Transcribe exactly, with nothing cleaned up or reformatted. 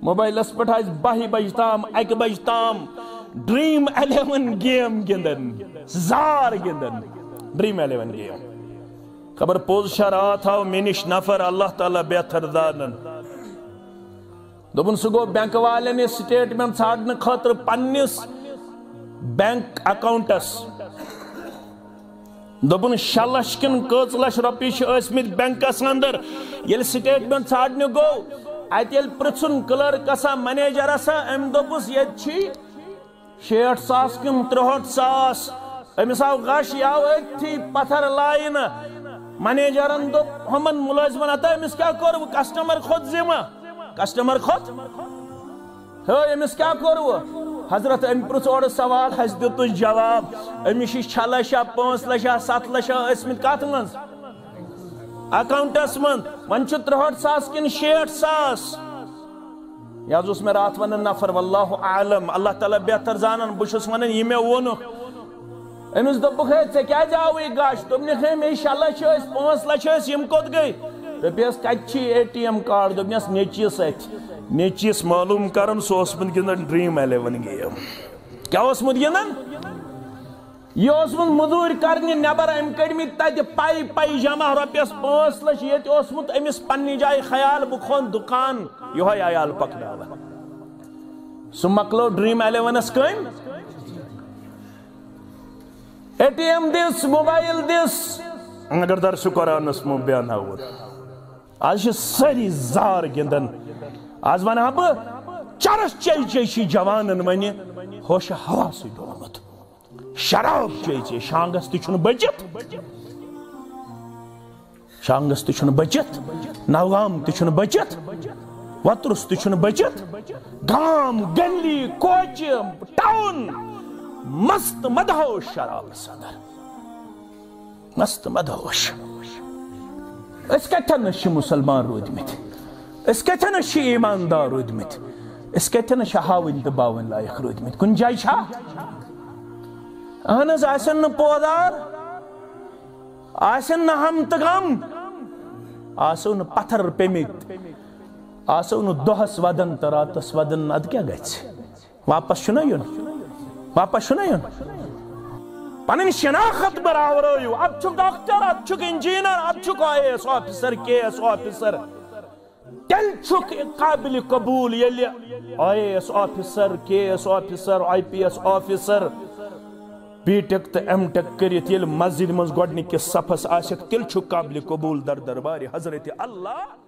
mobile اس پٹھ آس Bahai بج تام اک بج تام ڈریم الیون گیم گندن زار گندن ڈریم الیون گیم خبر پوز شا رات آو مینش نفر اللہ تعالیٰ بہتر دانن دوپن سہ گو بینک والن سٹیٹمنٹ ژھانڈنے خاطر پننس بینک اکاؤنٹس دوپن شے لچھ کن کٔژ لچھ رۄپیہِ چھِ ٲسمٕتۍ بینکس اندر ییٚلہِ سٹیٹمنٹ ژھانڈنہِ گوٚو اتہِ ییٚلہِ پرژھُن کلرکسا منیجرسا أمۍ دوٚپُس ییٚتہِ چھی شیٹھ ساس کِنہٕ ترٛہٲٹھ ساس أمِس آو غش یہِ آو أتھی پتھر لاینہٕ منیجرن دوٚپ ہُمن مُلٲزمن ہتا أمِس کیٛاہ کوٚروٕ کسٹمر کھوٚت ذمہ کسٹمر کھوٚت ہے أمِس کیٛاہ کوٚروٕ حضرت أمۍ پرٛژھ اورٕ سوال اَسہِ دیُتُس جواب أمِس چھِ شےٚ لچھا پانٛژھ لچھا ستھ لچھا ٲسمٕتۍ کتھ منٛز اکاؤنٹس منٛز وۄنۍ چھُ ترٛہٲٹھ ساس کِنہٕ شیٹھ ساس یہِ حظ اوس مےٚ راتھ ونان نفر واللہ عالم اللہ تعالیٰ بہتر زانن بہٕ چھُس ونان یہِ مےٚ ووٚنُکھ أمِس دوٚپُکھ ہے ژےٚ کیٛازِ آوٕے گش دوٚپنکھ ہے مے شےٚ لچھ ٲسۍ پانٛژھ لچھ ٲسۍ یِم کوٚت گٔے دوٚپیس کتہِ چھی اے ٹی ایم کارڈ دوٚپنس نیٚچیِس اتھِ نیٚچیِس معلوٗم کرن سُہ اوسمُت گِنٛدان ڈرٛیٖم الیون گیم کیٛاہ اوسمُت گِنٛدان یہ اوسمُت موٚزوٗرۍ کرنہِ نٮ۪بر أمۍ کٔڑمٕتۍ تتہِ پے پے جمع رۄپیس پانٛژھ لچھ ییٚتہِ اوسمُت أمِس پننہِ جایہِ خیال بہٕ کھولہٕ دُکان یِہوے عیال پکناوان سُہ مۄکلو ڈرٛیٖم الیونس کامہِ اے ٹی ایم دِس موبایل دِس اگر درسِ قرآنس منٛز بیاناوُن آز چھِ سٲری زار گِنٛدان آز ونہا بہٕ چرس چے چے چھ جوانن ونہِ ہوش حواسٕے ڈوٚلمُت شراب چے چے شانگس تہِ چھُنہٕ بٔچِتھ شانگس تہِ چھُنہٕ بٔچِتھ نوگام تہِ چھُنہٕ بٔچِتھ وترُس تہِ چھُنہٕ بٔچِتھ گام گلی کوچہِ ٹاوُن مست مدہوش شرابس اندر مست مدہوش أسۍ کتھٮ۪نس چھِ مُسلمان روٗدمٕتۍ أسۍ کتھٮ۪نس چھِ ایٖماندار روٗدمٕتۍ أسۍ کتھٮ۪نس چھِ ہاوٕنۍ تہٕ باوٕنۍ لایق روٗدمٕتۍ کُنہِ جایہِ چھا اہن حظ آسن نہٕ پٲدار آسن نہٕ ہم تہٕ غم آسو نہٕ پتھر پیٚمٕتۍ آسو نہٕ دۄہس ودان تہٕ راتس ودان ادٕ کیٛاہ گژھِ واپس چھُنہ یُن واپس چھُنہ یُن پنٕنۍ شناخت براورٲیِو اتھ چھُکھ ڈاکٹر اتھ چھُکھ انجیٖنر اتھ چھُکھ I A S officer K S officer تیٚلہِ چھُکھ قابلِ قبوٗل ییٚلہِ I A S officer K S officer I P S officer B tech تہٕ ایم ٹیک کٔرِتھ ییٚلہِ مسجد منٛز گۄڈنِکِس صفس آسٮ۪کھ تیٚلہِ چھُکھ قابلِ قبوٗل در دربارِ حضرت اللہ